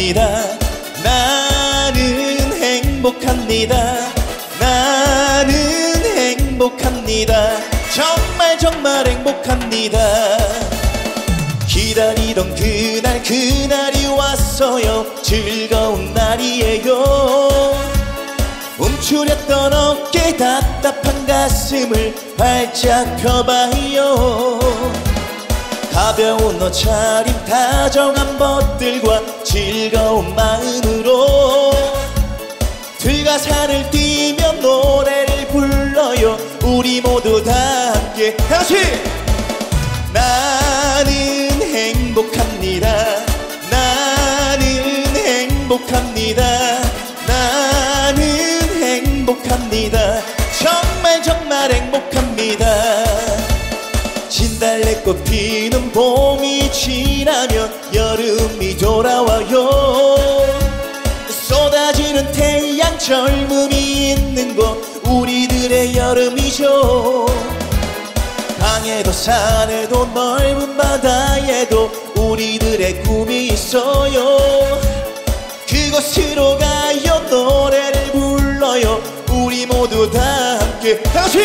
행복합니다. 나는 행복합니다. 나는 행복합니다. 정말 정말 행복합니다. 기다리던 그날이 왔어요. 즐거운 날이에요. 움츠렸던 어깨 답답한 가슴을 활짝 펴봐요. 가벼운 옷차림 다정한 멋들과 즐거운 마음으로 들과 산을 뛰며 노래를 불러요. 우리 모두 다 함께 다시 나는 행복합니다. 나는 행복합니다. 나는 행복합니다. 정말 정말 행복합니다. 진달래꽃 피는 봄이 지나면 여름이 돌아와요. 쏟아지는 태양 젊음이 있는 곳 우리들의 여름이죠. 강에도 산에도 넓은 바다에도 우리들의 꿈이 있어요. 그곳으로 가요. 노래를 불러요. 우리 모두 다 함께 다시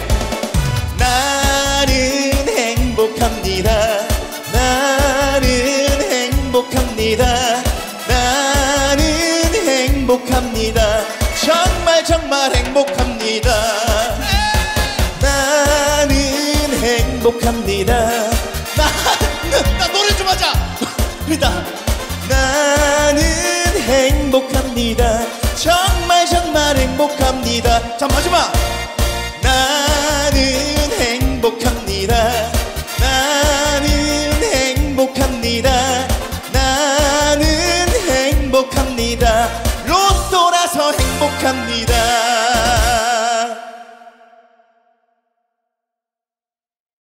나는 행복합니다. 나는 행복합니다. 나는 행복합니다. 정말 정말 행복합니다. 나는 행복합니다. 나 노래 좀 하자. 나는 행복합니다. 정말 정말 행복합니다. 자 마지막 나는 행복합니다.